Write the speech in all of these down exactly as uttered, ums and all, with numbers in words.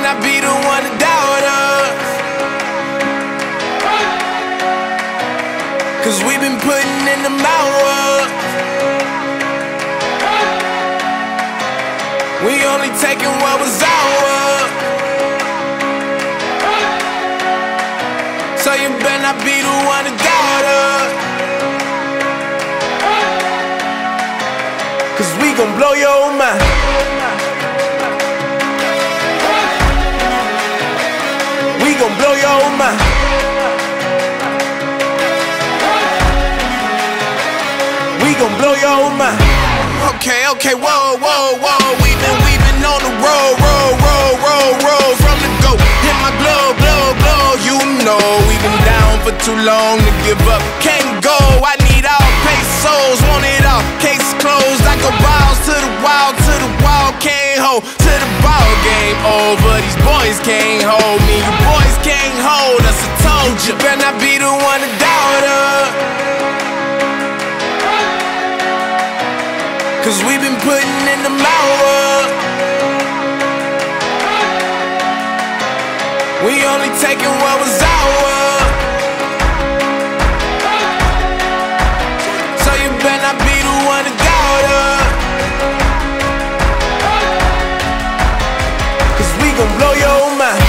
not be the one to doubt us, 'cause we've been putting in the hours. We only taking what was ours, so you better not be the one to doubt us, 'cause we gon' blow your mind. We gon' blow your mind. We gon' blow your mind. Okay, okay, whoa, whoa, whoa. We been, we been on the road, road, road, road, road. From the go, hit my blow, blow, blow. You know we been down for too long to give up. Can't go, I need all pesos, want it all. Case closed, I go wild to the wild, to the wild. Can't hold to the ball game over. These boys can't hold me, you boys can't hold us. I told you, better not be the one to doubt us, 'cause we been putting in the hours. We only taking what was ours, so you better not be the one to doubt us, 'cause we gon' blow your mind.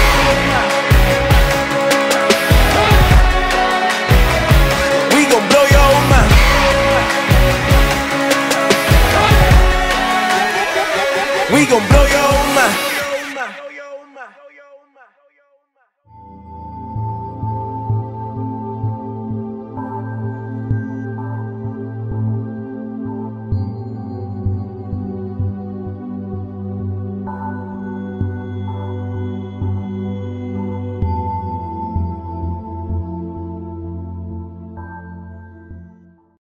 We gon' blow your mind. We gon' blow your